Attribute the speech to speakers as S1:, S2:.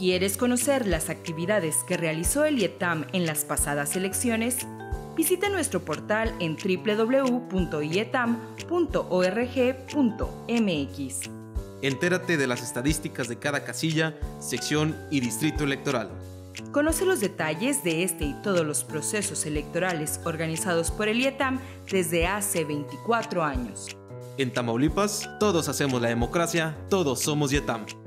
S1: ¿Quieres conocer las actividades que realizó el IETAM en las pasadas elecciones? Visita nuestro portal en www.ietam.org.mx.
S2: Entérate de las estadísticas de cada casilla, sección y distrito electoral.
S1: Conoce los detalles de este y todos los procesos electorales organizados por el IETAM desde hace 24 años.
S2: En Tamaulipas, todos hacemos la democracia, todos somos IETAM.